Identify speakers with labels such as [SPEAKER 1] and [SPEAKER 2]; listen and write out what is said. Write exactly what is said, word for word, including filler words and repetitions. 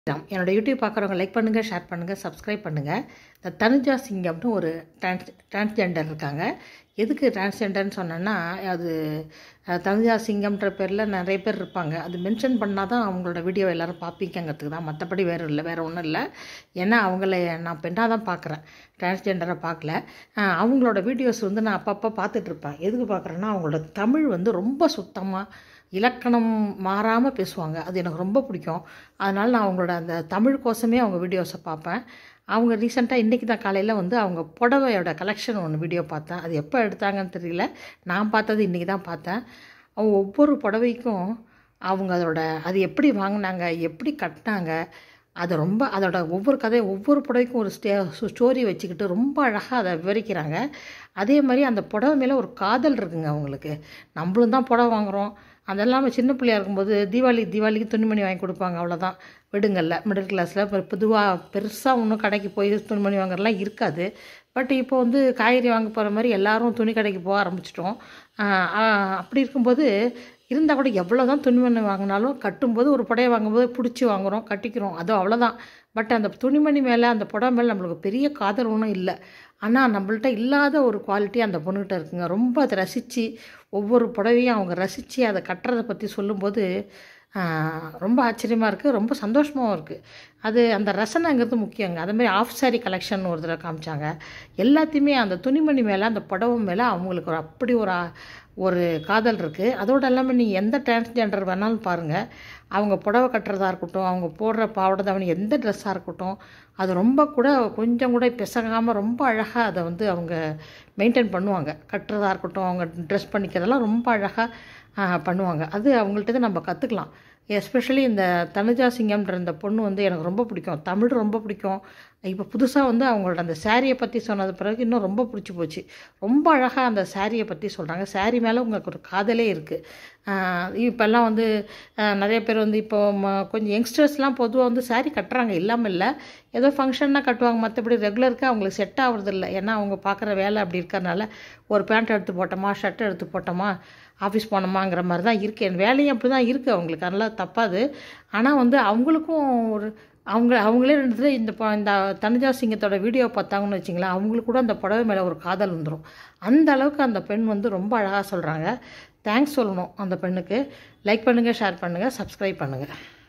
[SPEAKER 1] என்னோட யூடியூப் பார்க்குறவங்க லைக் பண்ணுங்கள், ஷேர் பண்ணுங்கள், சப்ஸ்கிரைப் பண்ணுங்கள். இந்த தனுஜா சிங்கம்னு ஒரு டிரான்ஸ் டிரான்ஸ்ஜெண்டர் இருக்காங்க. எதுக்கு டிரான்ஸ்ஜெண்டர்னு சொன்னேன்னா, அது தனுஜா சிங்கம்ன்ற பேரில் நிறைய பேர் இருப்பாங்க. அது மென்ஷன் பண்ணால் தான் அவங்களோட வீடியோ எல்லோரும் பார்ப்பிங்கிறதுக்கு தான், மற்றபடி வேறு இல்லை, வேறு ஒன்றும் இல்லை. ஏன்னா அவங்கள நான் பெண்ணாக தான் பார்க்குறேன், டிரான்ஸ்ஜெண்டரை பார்க்கல. அவங்களோட வீடியோஸ் வந்து நான் அப்பப்போ பார்த்துட்ருப்பேன். எதுக்கு பார்க்குறேன்னா, அவங்களோட தமிழ் வந்து ரொம்ப சுத்தமாக இலக்கணம் மாறாமல் பேசுவாங்க. அது எனக்கு ரொம்ப பிடிக்கும். அதனால் நான் அவங்களோட அந்த தமிழ் கோசமே அவங்க வீடியோஸை பார்ப்பேன். அவங்க ரீசெண்டாக இன்றைக்கி தான் காலையில் வந்து அவங்க புடவையோட கலெக்ஷன் ஒன்று வீடியோ பார்த்தேன். அது எப்போ எடுத்தாங்கன்னு தெரியல, நான் பார்த்தது இன்றைக்கி தான் பார்த்தேன். அவங்க ஒவ்வொரு புடவைக்கும் அவங்க அதோட அது எப்படி வாங்கினாங்க, எப்படி கட்டினாங்க, அதை ரொம்ப அதோட ஒவ்வொரு கதையை ஒவ்வொரு புடவைக்கும் ஒரு ஸ்டே ஸ்டோரி வச்சுக்கிட்டு ரொம்ப அழகாக அதை விவரிக்கிறாங்க. அதே மாதிரி அந்த புடவை மேலே ஒரு காதல் இருக்குங்க அவங்களுக்கு. நம்மளும் தான் புடவை வாங்குகிறோம். அதெல்லாம் சின்ன பிள்ளையாக இருக்கும்போது தீபாவளி தீபாவளிக்கு துணிமணி வாங்கி கொடுப்பாங்க, அவ்வளோதான். வீடுங்களில் மிடில் கிளாஸில் இப்போ பொதுவாக பெருசாக ஒன்றும் கடைக்கு போய் துணிமணி வாங்குறதுலாம் இருக்காது. பட் இப்போ வந்து காய்கறி வாங்க போகிற மாதிரி எல்லோரும் துணி கடைக்கு போக ஆரம்பிச்சிட்டோம். அப்படி இருக்கும்போது இருந்தால் கூட எவ்வளோ தான் துணிமணி வாங்கினாலும் கட்டும்போது ஒரு புடவை வாங்கும்போது பிடிச்சி வாங்குகிறோம், கட்டிக்கிறோம், அதுவும் அவ்வளோதான். பட் அந்த துணிமணி மேலே அந்த புடவை மேலே நம்மளுக்கு பெரிய காதல் ஒன்றும் இல்லை. ஆனால் நம்மள்ட்ட இல்லாத ஒரு குவாலிட்டி அந்த பொண்ணுகிட்ட இருக்குங்க. ரொம்ப அதை ரசித்து ஒவ்வொரு புடவையும் அவங்க ரசித்து அதை கட்டுறதை பற்றி சொல்லும்போது ரொம்ப ஆச்சரியமாக இருக்குது, ரொம்ப சந்தோஷமாகவும் இருக்குது. அது அந்த ரசனைங்கிறது முக்கியங்க. அதேமாதிரி ஆஃப் சாரி கலெக்ஷன் ஒரு தடவை காமிச்சாங்க. எல்லாத்தையுமே அந்த துணிமணி மேலே அந்த புடவை மேலே அவங்களுக்கு ஒரு அப்படி ஒரு ஒரு காதல் இருக்குது. அதோடு எல்லாமே நீங்கள் எந்த டிரான்ஸ்ஜெண்டர் வேணாலும் பாருங்கள், அவங்க புடவை கட்டுறதா இருக்கட்டும், அவங்க போடுற பாவாடை தாவணி எந்த ட்ரெஸ்ஸாக இருக்கட்டும், அது ரொம்ப கூட கொஞ்சம் கூட பிசகாமல் ரொம்ப அழகாக அதை வந்து அவங்க மெயின்டைன் பண்ணுவாங்க. கட்டுறதா இருக்கட்டும், அவங்க ட்ரெஸ் பண்ணிக்கிறதெல்லாம் ரொம்ப அழகாக பண்ணுவாங்க. அது அவங்கள்ட்ட நம்ம கற்றுக்கலாம். எஸ்பெஷலி இந்த தனுஜா சிங்கம்ன்ற இந்த பொண்ணு வந்து எனக்கு ரொம்ப பிடிக்கும். தமிழ் ரொம்ப பிடிக்கும். இப்போ புதுசாக வந்து அவங்களோட அந்த சாரியை பற்றி சொன்னது பிறகு இன்னும் ரொம்ப பிடிச்சி போச்சு. ரொம்ப அழகாக அந்த சாரியை பற்றி சொல்கிறாங்க. சாரி மேலே உங்களுக்கு ஒரு காதலே இருக்குது. இப்போல்லாம் வந்து நிறைய பேர் வந்து இப்போ கொஞ்சம் யங்ஸ்டர்ஸ்லாம் பொதுவாக வந்து சாரி கட்டுறாங்க, இல்லாமல் இல்லை. ஏதோ ஃபங்க்ஷன்னா கட்டுவாங்க, மற்றபடி ரெகுலருக்கு அவங்களுக்கு செட் ஆகுறது இல்லை. ஏன்னா அவங்க பார்க்குற வேலை அப்படி இருக்கிறதுனால ஒரு பேண்ட் எடுத்து போட்டோமா, ஷர்ட் எடுத்து போட்டோமா, ஆஃபீஸ் போனோமாங்கிற மாதிரி தான் இருக்குது. என் வேலையும் அப்படி தான் இருக்குது அவங்களுக்கு, அதனால் தப்பாது. ஆனால் வந்து அவங்களுக்கும் ஒரு அவங்க அவங்களே ரெண்டு இந்த இந்த தனுஜா சிங்கத்தோட வீடியோ பார்த்தாங்கன்னு வச்சிங்களேன், அவங்களுக்கு கூட அந்த புடவை மேலே ஒரு காதல் வந்துடும். அந்த அளவுக்கு அந்த பெண் வந்து ரொம்ப அழகாக சொல்கிறாங்க. தேங்க்ஸ் சொல்லணும் அந்த பெண்ணுக்கு. லைக் பண்ணுங்கள், ஷேர் பண்ணுங்கள், சப்ஸ்கிரைப் பண்ணுங்கள்.